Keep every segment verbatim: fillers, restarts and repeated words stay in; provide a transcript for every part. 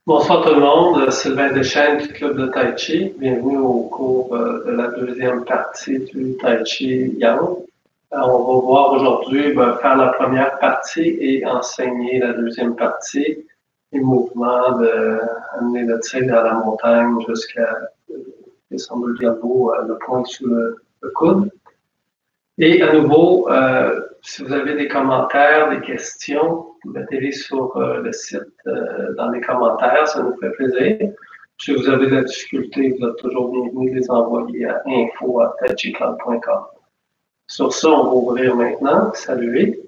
Bonsoir tout le monde, Sylvain Deschênes du Club de Tai Chi. Bienvenue au cours euh, de la deuxième partie du Tai Chi Yang. Euh, on va voir aujourd'hui ben, faire la première partie et enseigner la deuxième partie, les mouvements de amener le tigre à la montagne jusqu'à euh, descendre le diable, euh, le point sous le, le coude. Et à nouveau, euh, si vous avez des commentaires, des questions, mettez-les sur euh, le site euh, dans les commentaires, ça nous fait plaisir. Si vous avez de la difficulté, vous êtes toujours bienvenu de les envoyer à info arobase taichiclub point com. Sur ça, on va ouvrir maintenant. Saluez.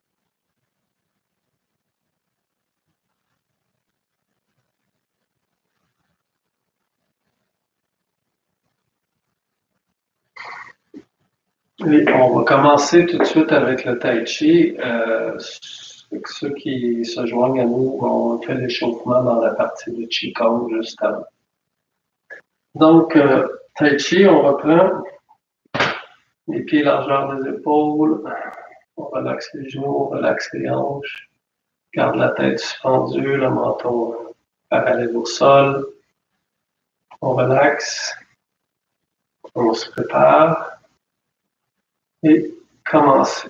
Et on va commencer tout de suite avec le Tai Chi. Euh, ceux qui se joignent à nous, on fait l'échauffement dans la partie de Qigong juste avant. Donc, euh, Tai Chi, on reprend. Les pieds largeur des épaules. On relaxe les genoux, on relaxe les hanches. Garde la tête suspendue, le menton parallèle au sol. On relaxe. On se prépare. Et commencer.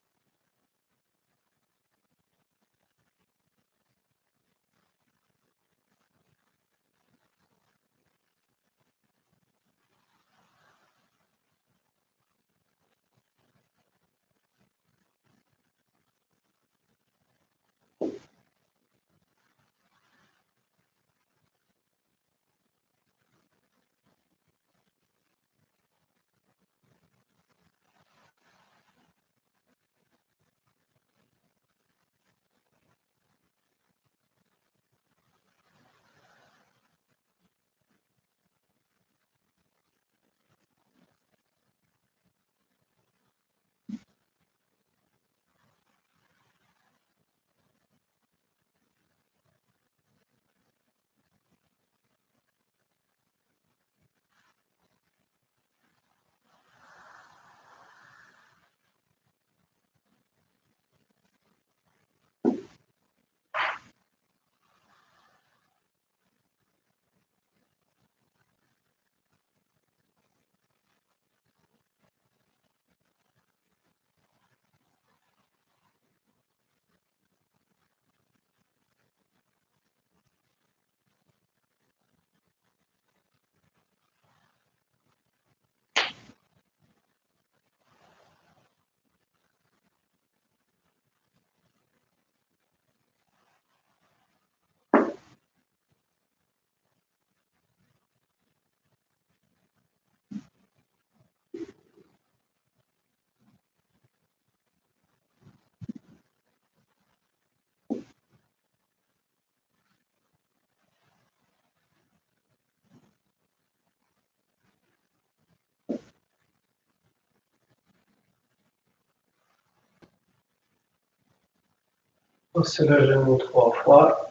Passez le genou trois fois.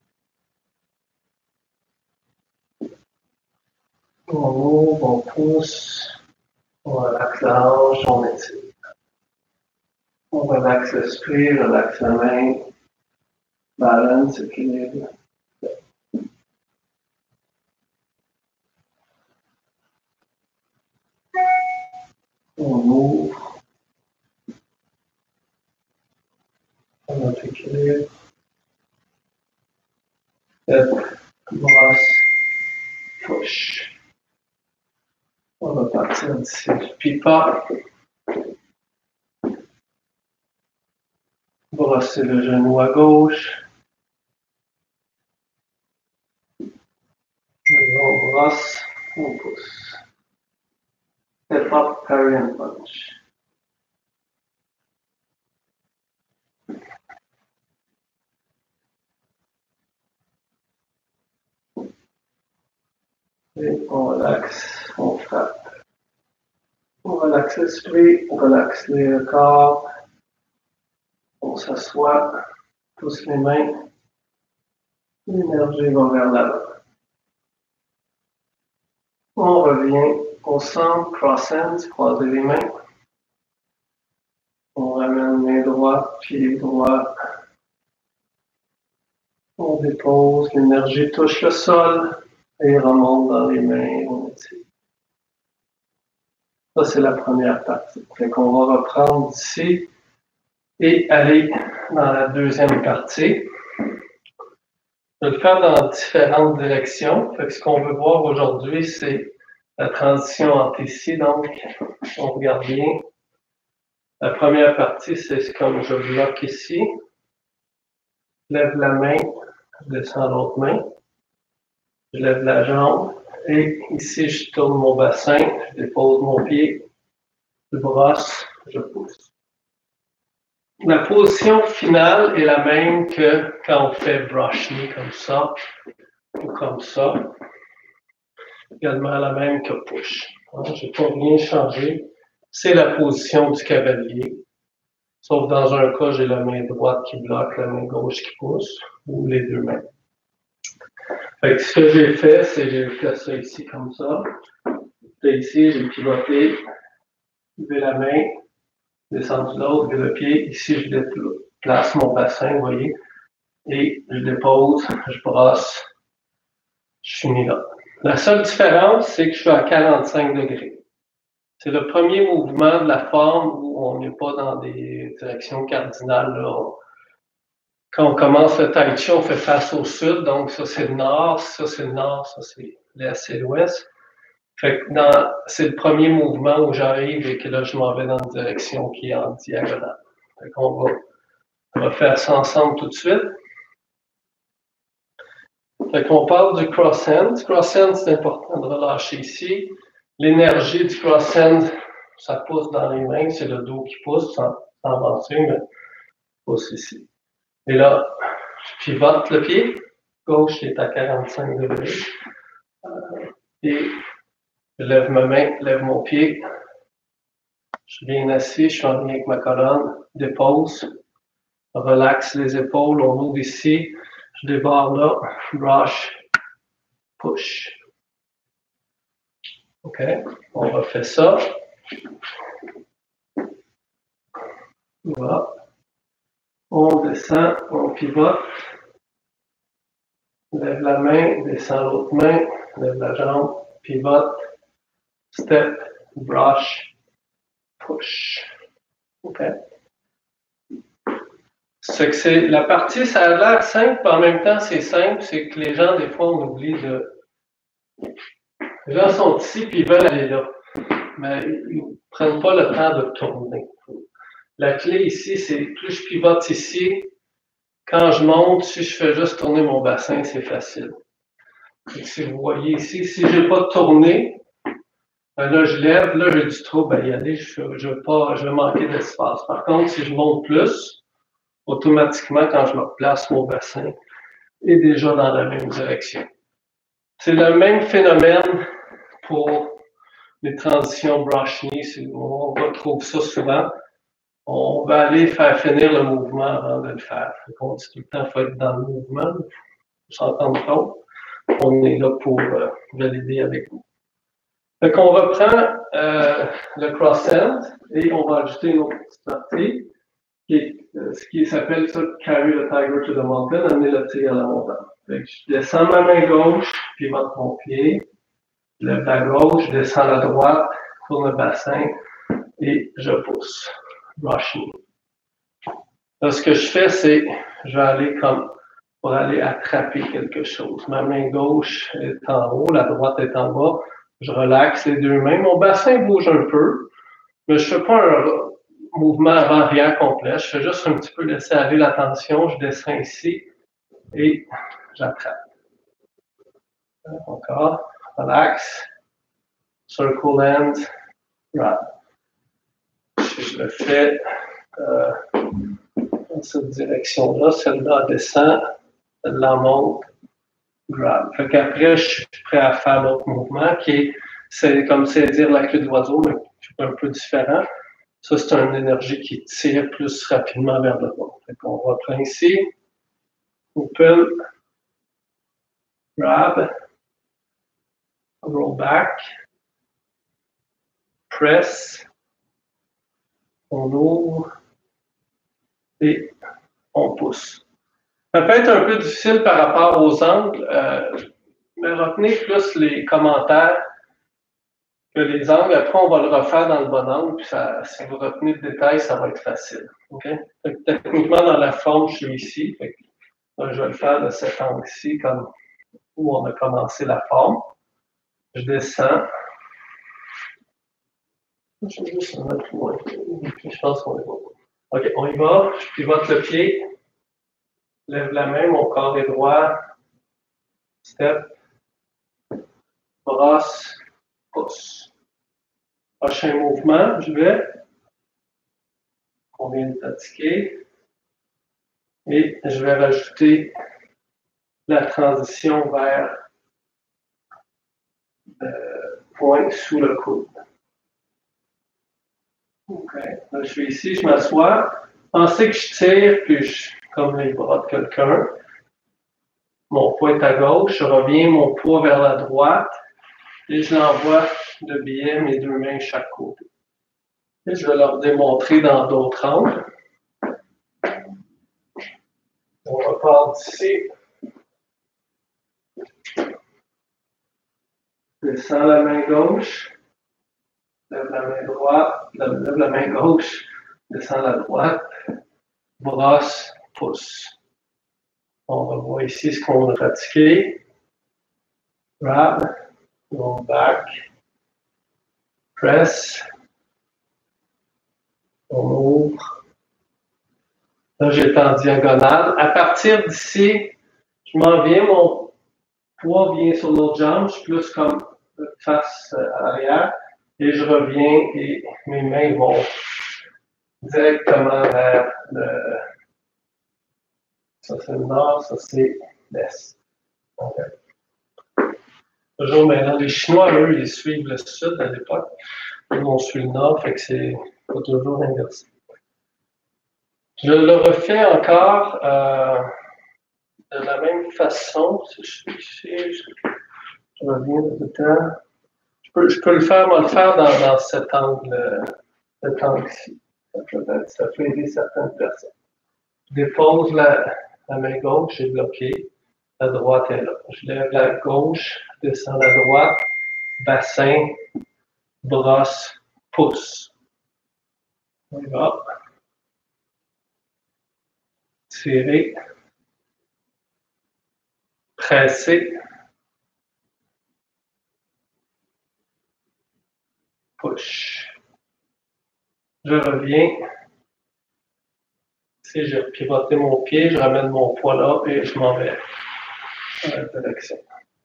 On ouvre, on pousse. On relaxe la hanche, on étire. On relaxe l'esprit, relaxe la main. Balance, équilibre. On ouvre. On notre équilibre. Tête, brosse, push. On va partir d'ici du pipa. Brosser le genou à gauche. On brosse, on pousse. Step up, carry and punch. Et on relaxe, on frappe. On relaxe l'esprit, on relaxe le corps. On s'assoit, pousse les mains. L'énergie va vers l'avant. On revient au centre, cross hands, croiser les mains. On ramène main droite, pied droit. On dépose, l'énergie touche le sol et remonte dans les mains. On étire. Ça, c'est la première partie. Fait qu'on va reprendre d'ici et aller dans la deuxième partie. Je vais le faire dans différentes directions. Fait que ce qu'on veut voir aujourd'hui, c'est la transition entre ici. Donc, on regarde bien. La première partie, c'est comme je bloque ici. Je lève la main, je descends l'autre main. Je lève la jambe. Et ici, je tourne mon bassin, je dépose mon pied, je brosse, je pousse. La position finale est la même que quand on fait brush knee comme ça ou comme ça. Également la même que push. Je n'ai pas rien changé. C'est la position du cavalier. Sauf dans un cas, j'ai la main droite qui bloque, la main gauche qui pousse, ou les deux mains. Fait que ce que j'ai fait, c'est que j'ai fait ça ici comme ça. Puis ici, j'ai pivoté, levé la main, descendu l'autre, levé le pied. Ici, je déplace mon bassin, vous voyez. Et je dépose, je brosse, je finis là. La seule différence, c'est que je suis à quarante-cinq degrés. C'est le premier mouvement de la forme où on n'est pas dans des directions cardinales. Là. Quand on commence le tai chi, on fait face au sud, donc ça c'est le nord, ça c'est le nord, ça c'est l'est et l'ouest. Fait que dans, c'est le premier mouvement où j'arrive et que là je m'en vais dans une direction qui est en diagonale. Fait qu'on va, on va faire ça ensemble tout de suite. Fait qu'on parle du cross-hand. Cross-hand, c'est important de relâcher ici. L'énergie du cross-hand, ça pousse dans les mains, c'est le dos qui pousse, sans, sans avancer, mais pousse ici. Et là, je pivote le pied, gauche qui est à quarante-cinq degrés. Et je lève ma main, lève mon pied. Je suis bien assis, je suis en lien avec ma colonne, dépose, relaxe les épaules, on ouvre ici, je débarre là, brush, push. OK, on refait ça. Voilà. On descend, on pivote. Lève la main, descend l'autre main, lève la jambe, pivote, step, brush, push. OK. C'est que c'est la partie, ça a l'air simple, mais en même temps, c'est simple. C'est que les gens, des fois, on oublie de. Les gens sont ici puis ils veulent aller là. Mais ils ne prennent pas le temps de tourner. La clé ici, c'est plus je pivote ici, quand je monte, si je fais juste tourner mon bassin, c'est facile. Et si vous voyez ici, si je n'ai pas tourné, ben là, je lève, là, j'ai du trouble à y aller, je, je, vais pas, je vais manquer d'espace. Par contre, si je monte plus, automatiquement, quand je me replace, mon bassin est déjà dans la même direction. C'est le même phénomène pour les transitions brush knee, on retrouve ça souvent. On va aller faire finir le mouvement avant de le faire. On dit tout le temps qu'il faut être dans le mouvement, il faut s'entendre compte. On est là pour euh, valider avec vous. Fait qu'on reprend euh, le cross-hand et on va ajouter une autre petite partie qui est euh, ce qui s'appelle ça carry the tiger to the mountain, amener le tigre à la montagne. Fait que je descends ma main gauche, puis monte mon pied, je lève la gauche, je descends la droite, tourne le bassin et je pousse. Brush knee. Là, ce que je fais, c'est je vais aller comme pour aller attraper quelque chose. Ma main gauche est en haut, la droite est en bas. Je relaxe les deux mains. Mon bassin bouge un peu, mais je ne fais pas un mouvement avant-arrière complet. Je fais juste un petit peu laisser aller la tension. Je descends ici et j'attrape. Encore. Relax. Circle end. Grab. Si je le fais euh, dans cette direction-là, celle-là descend, celle-là monte. Grab. Fait qu'après, je suis prêt à faire l'autre mouvement qui est, c'est comme c'est dire la queue de l'oiseau, mais un peu différent. Ça, c'est une énergie qui tire plus rapidement vers le bas. Fait qu'on reprend ici. Open. Grab. Roll back. Press. On ouvre. Et on pousse. Ça peut être un peu difficile par rapport aux angles, euh, mais retenez plus les commentaires que les angles. Après, on va le refaire dans le bon angle, puis ça, si vous retenez le détail, ça va être facile. Okay? Fait que techniquement, dans la forme, je suis ici. Fait que, là, je vais le faire de cet angle-ci, comme où on a commencé la forme. Je descends. Je vais juste le mettre loin. Je pense qu'on est bon. OK, on y va. Je pivote le pied. Lève la main, mon corps est droit. Step. Brosse. Pousse. Prochain mouvement, je vais. On vient de pratiquer. Et je vais rajouter la transition vers le point sous le coude. OK. Là, je suis ici, je m'assois. Pensez que je tire, puis je, comme les bras de quelqu'un. Mon poids est à gauche. Je reviens mon poids vers la droite. Et je l'envoie de biais, mes deux mains chaque côté. Et je vais leur démontrer dans d'autres angles. On repart d'ici. Descends la main gauche. Lève la main droite. Lève la main gauche. Descends la droite. Brosse, pousse. On revoit ici ce qu'on a pratiqué. Grab. Go back. Press. On ouvre. Là, j'étais en diagonale. À partir d'ici, je m'en viens, mon poids vient sur l'autre jambe, je suis plus comme face à l'arrière, et je reviens et mes mains vont directement vers le. Ça c'est le nord, ça c'est l'est. Okay. Toujours maintenant, les Chinois, eux, ils suivent le sud à l'époque. Nous, on suit le nord, fait que c'est pas toujours inversé. Je le refais encore euh, de la même façon. Si je suis ici, je, je reviens de temps. Je peux, je peux le faire, moi le faire dans, dans cet angle, cet angle-ci. Ça peut, ça peut aider certaines personnes. Je dépose la, la main gauche, j'ai bloqué. La droite est là. Je lève la gauche, descends la droite, bassin, brosse, pouce. On y va. Tirer. Presser. Push. Je reviens. Ici, je pivote mon pied, je ramène mon poids là et je m'en vais dans la direction.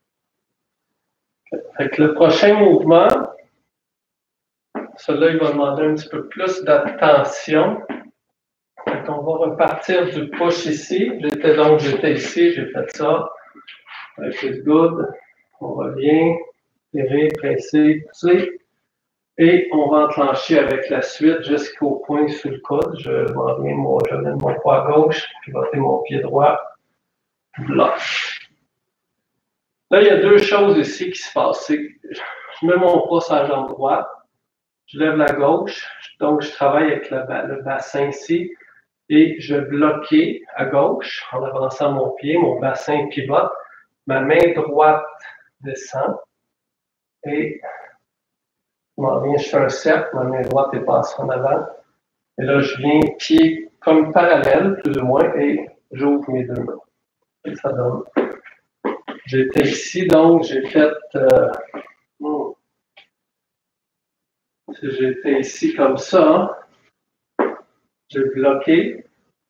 Fait que le prochain mouvement, celui-là, il va demander un petit peu plus d'attention. Fait qu'on va repartir du push ici. J'étais donc, j'étais ici, j'ai fait ça. Avec le good. On revient, tirer, presser, pousser. Et on va enclencher avec la suite jusqu'au point sous le coude. Je m'en viens, mon, je mets mon poids à gauche, pivoter mon pied droit, bloc. Là, il y a deux choses ici qui se passent. Je mets mon poids sur la jambe droite, je lève la gauche, donc je travaille avec le, le bassin ici, et je vais bloquer à gauche en avançant mon pied, mon bassin pivote, ma main droite descend, et je m'en viens, je fais un cercle, ma main droite est passée en avant, et là je viens pied comme parallèle, plus ou moins, et j'ouvre mes deux mains. Et ça donne. J'étais ici, donc j'ai fait. Euh, hmm. J'étais ici comme ça. J'ai bloqué.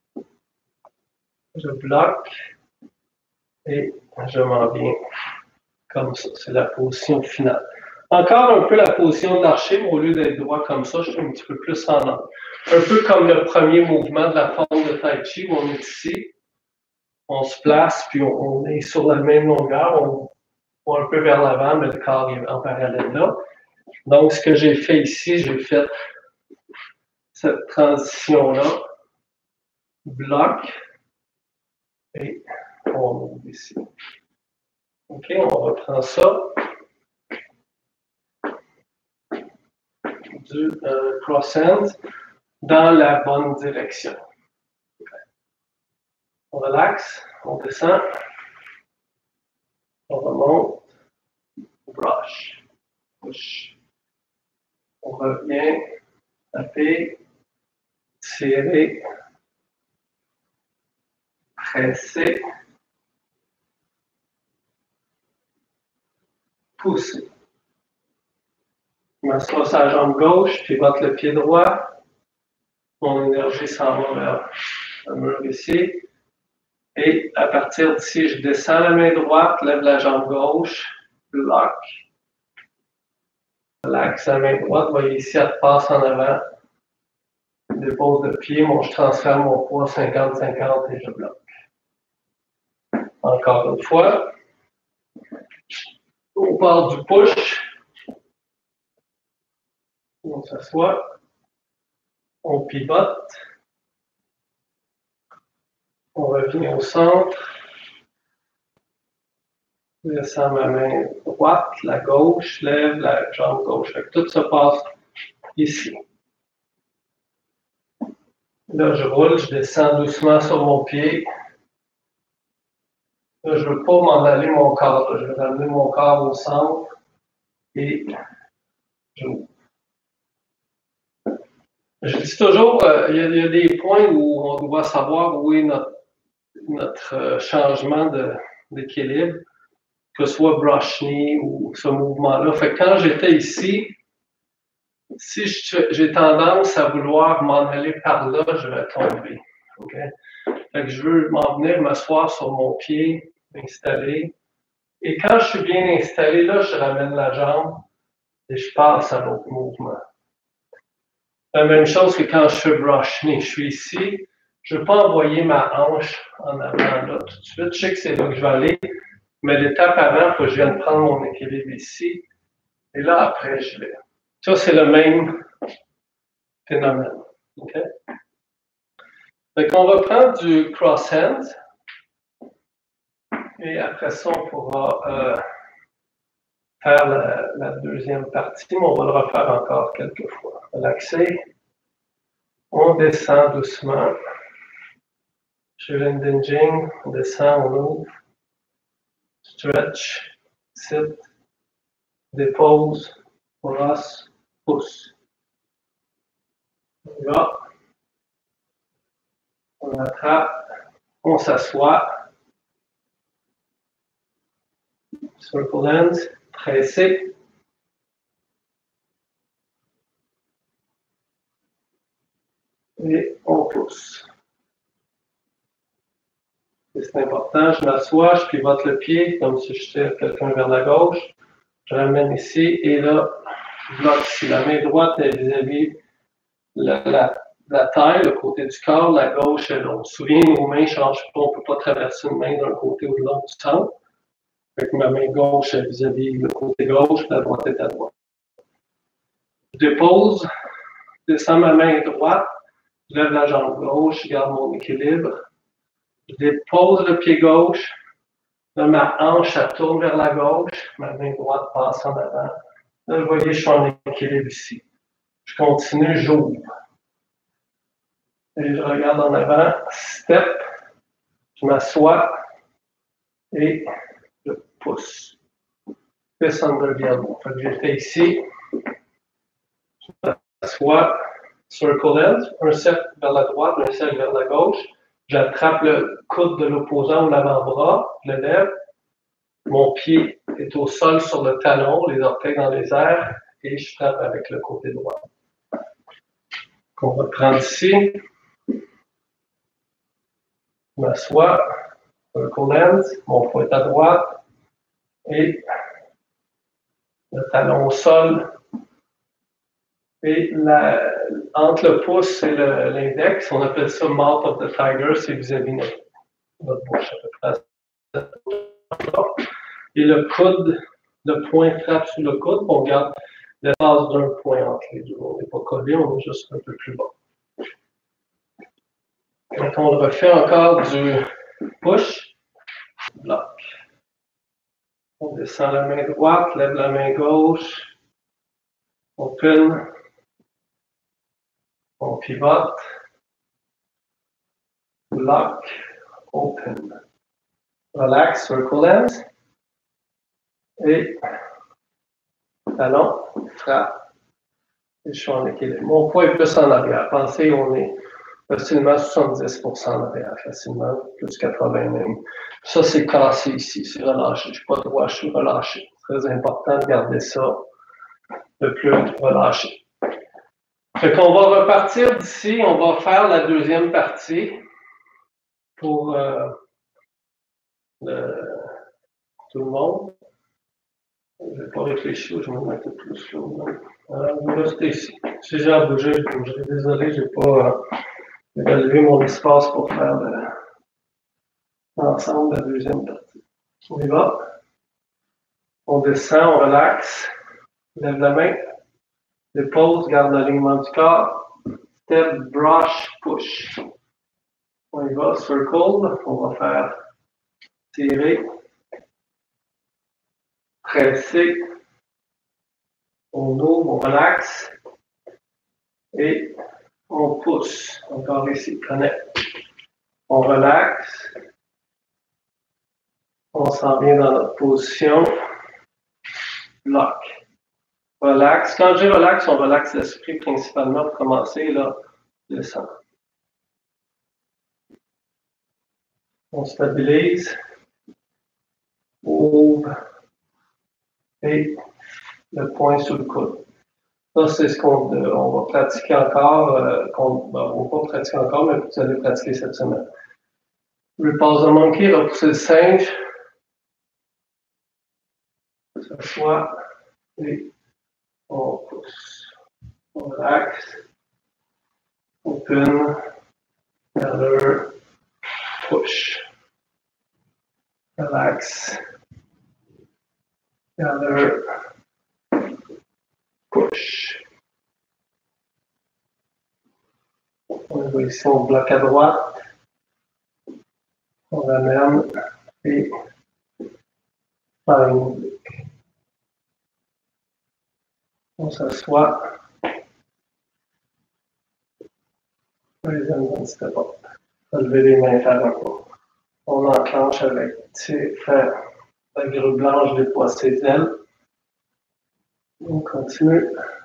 Je bloque. Et je m'en viens comme ça. C'est la position finale. Encore un peu la position de l'archer, mais au lieu d'être droit comme ça, je suis un petit peu plus en angle. Un peu comme le premier mouvement de la forme de Tai Chi où on est ici. On se place, puis on, on est sur la même longueur. On va un peu vers l'avant, mais le corps est en parallèle là. Donc, ce que j'ai fait ici, j'ai fait cette transition-là, bloc, et on ouvre ici. OK, on reprend ça. Du euh, cross-hand dans la bonne direction. On relaxe, on descend, on remonte, on brush, push. On revient, taper, tirer, presser, pousser. Je m'assois sur la jambe gauche, pivote le pied droit. Mon énergie s'en va vers le mur ici. Et à partir d'ici, je descends la main droite, lève la jambe gauche, bloc. Relaxe la main droite, voyez ici, elle passe en avant. Dépose le pied, moi je transfère mon poids cinquante cinquante et je bloque. Encore une fois. On part du push. On s'assoit. On pivote. On revient au centre. Je descends ma main droite, la gauche, lève la jambe gauche. Fait que tout se passe ici. Là, je roule, je descends doucement sur mon pied. Là, je ne veux pas m'en aller mon corps. Là. Je vais ramener mon corps au centre et j'ouvre. Je dis toujours, euh, il, y a, il y a des points où on doit savoir où est notre, notre euh, changement de, d'équilibre, que ce soit brush knee ou ce mouvement-là. Fait que quand j'étais ici, si j'ai tendance à vouloir m'en aller par là, je vais tomber. Okay? Fait que je veux m'en venir m'asseoir sur mon pied, m'installer. Et quand je suis bien installé, là, je ramène la jambe et je passe à l'autre mouvement. La même chose que quand je fais brush knee. Je suis ici, je ne veux pas envoyer ma hanche en avant là tout de suite. Je sais que c'est là que je vais aller, mais l'étape avant, il faut que je vienne prendre mon équilibre ici. Et là, après, je vais. Ça, c'est le même phénomène. Okay? Fait qu'on va prendre du cross-hand. Et après ça, on pourra euh, faire la, la deuxième partie, mais on va le refaire encore quelques fois. Relaxer. On descend doucement. Shirending, on descend, on ouvre. Stretch, sit, dépose, brosse, pousse. On y va. On attrape, on s'assoit. Circle hands, pressé. Et on pousse. C'est important, je m'assois, je pivote le pied comme si je tire quelqu'un vers la gauche. Je ramène ici et là, je bloque ici. La main droite est vis-à-vis la, la, la taille, le côté du corps, la gauche est l'autre. Souviens, nos mains ne changent pas, on ne peut pas traverser une main d'un côté ou de l'autre du centre. Fait que ma main gauche est vis-à-vis le côté gauche, la droite est à droite. Je dépose, je descends ma main droite, je lève la jambe gauche, je garde mon équilibre. Je dépose le pied gauche, là, ma hanche, elle tourne vers la gauche, ma main droite passe en avant. Là, vous voyez, je suis en équilibre ici. Je continue, j'ouvre. Et je regarde en avant, step, je m'assois et je pousse. Fist under the elbow. Fait que j'ai fait ici, je m'assois, circle hands, un cercle vers la droite, un cercle vers la gauche. J'attrape le coude de l'opposant ou l'avant-bras, je le lève. Mon pied est au sol sur le talon, les orteils dans les airs, et je frappe avec le côté droit. On va prendre ici. Je m'assois, circle hands, mon poing est à droite, et le talon au sol. Et la, entre le pouce et l'index, on appelle ça mouth of the tiger, c'est vis-à-vis notre, notre bouche à peu près. Et le coude, le poing frappe sur le coude, on garde l'espace d'un point entre les deux. On n'est pas collé, on est juste un peu plus bas. Quand on le refait encore du push, bloc. On descend la main droite, lève la main gauche, open, on pivote, bloc, open. Relax, circle ends. Et talon, frappe. Et je suis en équilibre. Mon poids est plus en arrière. Pensez, on est facilement soixante-dix pour cent en arrière, facilement, plus quatre-vingts même. Ça, c'est cassé ici, c'est relâché. Je ne suis pas droit, je suis relâché. Très important de garder ça le plus relâché. Fait qu'on va repartir d'ici, on va faire la deuxième partie pour euh, le, tout le monde. Je vais pas réfléchir, je vais me mettre plus là. Alors, je vais rester ici. Si j'ai à bouger, je bougerai. Désolé, je n'ai pas euh, évalué mon espace pour faire le, l'ensemble de la deuxième partie. On y va. On descend, on relaxe. Lève la main. Dépose, garde l'alignement du corps. Step, brush, push. On y va, circle. On va faire tirer, presser. On ouvre, on relaxe. Et on pousse. Encore ici, connecte. On relaxe. On s'en vient dans notre position. Bloc. Relax. Quand je dis relax, on relaxe l'esprit principalement pour commencer, là, descend. On stabilise. Ouvre. Et le poing sous le coude. Ça, c'est ce qu'on euh, on va pratiquer encore. Euh, qu'on, ben, on va pas pratiquer encore, mais vous allez pratiquer cette semaine. Repose the monkey, repousser le singe. S'assoit. Et on pousse. On relaxe. Open. Gather. Push. Relax. Gather. Push. On va ici, on bloque à droite. On ramène et find. On s'assoit. Les amis, c'était pas. Lever les mains, faire un pas. On enclenche avec faire la grue blanche déploie ses ailes. On continue.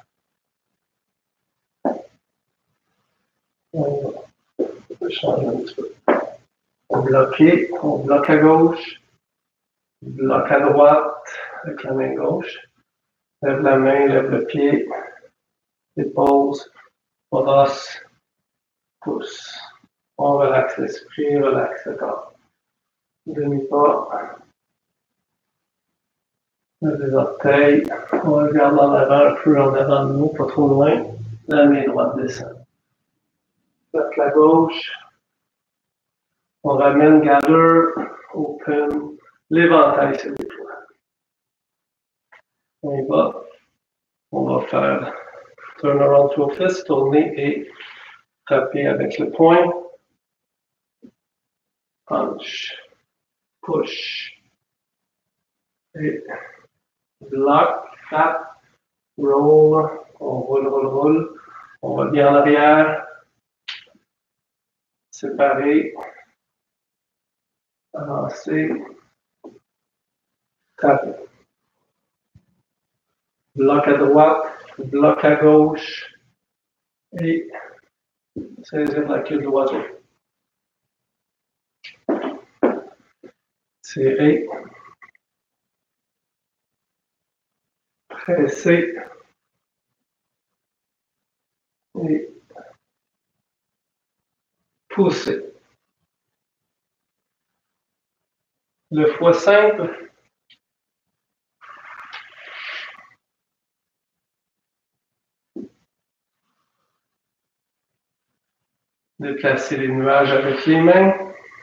On va changer un petit peu. On bloque, on bloque à gauche, bloque à droite avec la main gauche. Lève la main, lève le pied, dépose, brosse, pousse. On relaxe l'esprit, relaxe le corps. Demi-pas. Les orteils. On regarde en avant, un peu en avant de nous, pas trop loin. La main droite descend. Bloque la gauche. On ramène gather, open, l'éventail se déploie. On y va. On va faire turn around to a fist, tourner et frapper avec le poing. Punch, push, et bloc, frappe, roll, on roule, roule, roule. On va bien en arrière, séparer, avancer, taper. Bloc à droite, bloc à gauche et saisir la queue de l'oiseau. Tirer, presser et pousser. Le foie simple. Déplacer les nuages avec les mains.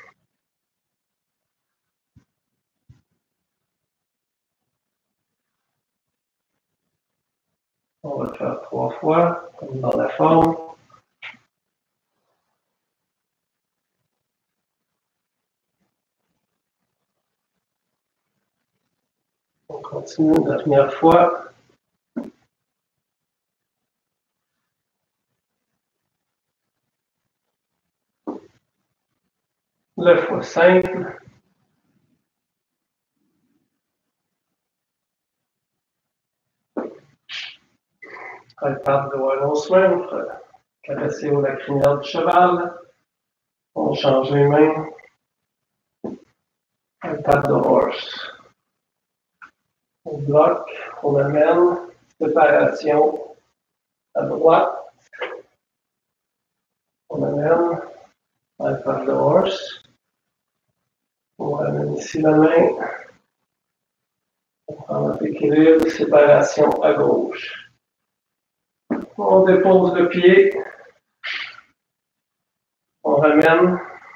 On va le faire trois fois, comme dans la forme. On continue la première fois. le fois simple. iPad de Wallon Swim, caresser au la crinière du cheval. On change les mains. iPad de horse. On bloque, on amène, séparation à droite. On amène, iPad de horse. On ramène ici la main. On prend notre équilibre, séparation à gauche. On dépose le pied. On ramène.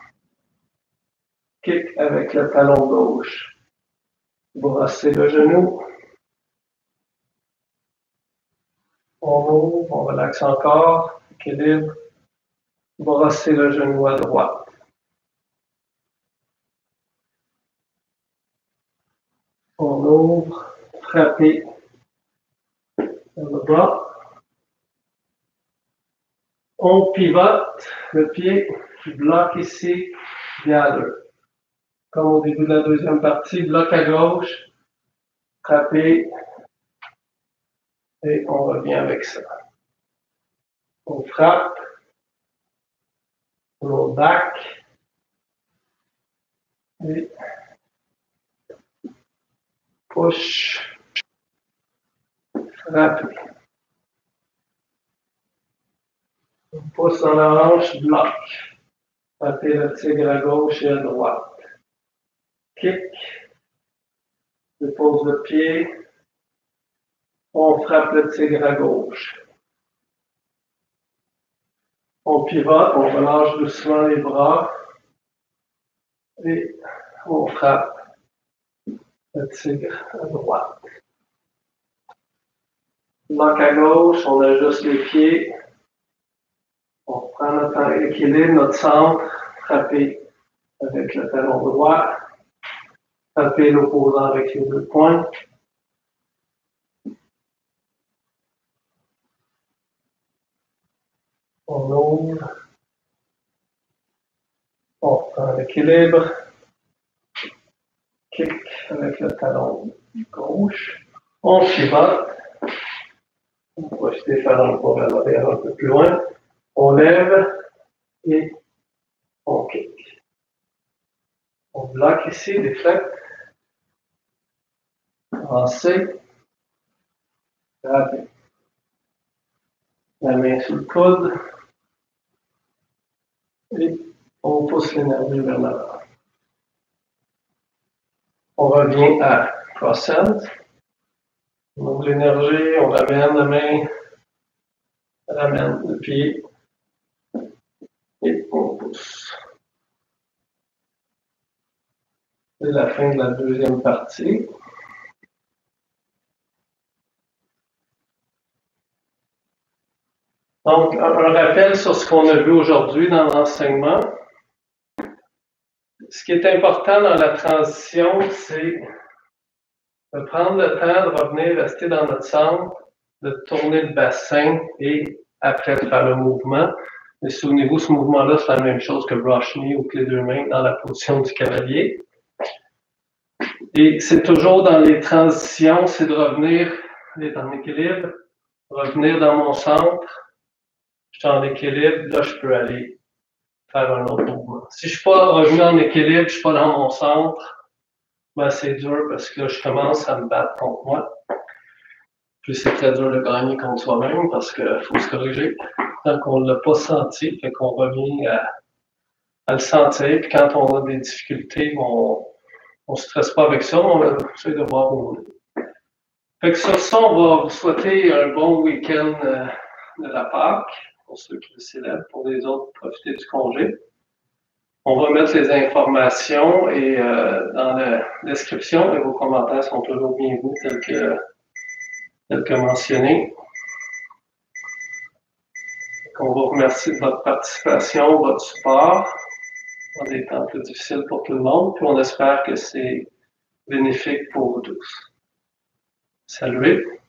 Kick avec le talon gauche. Brosser le genou. On ouvre, on relaxe encore. Équilibre. Brosser le genou à droite. On ouvre, frapper le bras. On pivote le pied, bloque ici, gather. Comme au début de la deuxième partie, bloc à gauche, frapper, et on revient avec ça. On frappe, roll back, et push, frapper. On pousse dans la hanche, bloc. Frapper le tigre à gauche et à droite. Kick. Dépose le pied. On frappe le tigre à gauche. On pivote, on relâche doucement les bras. Et on frappe le tigre à droite. Bloc à gauche, on ajuste les pieds. On prend notre équilibre, notre centre, frapper avec le talon droit, frapper l'opposant avec les deux poings. On ouvre, on prend l'équilibre, kick avec le talon gauche, on pivote, on va essayer de faire un pas vers l'arrière un peu plus loin. On lève et on kick. On bloque ici, déflecte. Avancer. Frapper. La main sur le coude. Et on pousse l'énergie vers l'avant. On revient à cross-hand. On ouvre l'énergie, on ramène la main, on ramène le pied. Et on pousse. C'est la fin de la deuxième partie. Donc, un rappel sur ce qu'on a vu aujourd'hui dans l'enseignement. Ce qui est important dans la transition, c'est de prendre le temps de revenir rester dans notre centre, de tourner le bassin et après de faire le mouvement. Mais souvenez-vous, ce mouvement-là, c'est la même chose que brush knee ou clé deux mains dans la position du cavalier. Et c'est toujours dans les transitions, c'est de revenir, d'être en équilibre, revenir dans mon centre, je suis en équilibre, là je peux aller faire un autre mouvement. Si je ne suis pas revenu en équilibre, je ne suis pas dans mon centre, ben c'est dur parce que là je commence à me battre contre moi. Puis c'est très dur de gagner contre soi-même parce qu'il faut se corriger. Tant qu'on ne l'a pas senti, fait qu'on revient à, à le sentir. Puis quand on a des difficultés, on ne stresse pas avec ça, on essaie de voir où on est. Fait que sur ça, on va vous souhaiter un bon week-end euh, de la Pâques, pour ceux qui le célèbrent, pour les autres, profiter du congé. On va mettre les informations et euh, dans la description et vos commentaires sont toujours bienvenus tels que, tels que mentionnés. On va vous remercier de votre participation, votre support dans des temps plus difficiles pour tout le monde, puis on espère que c'est bénéfique pour vous tous. Salut!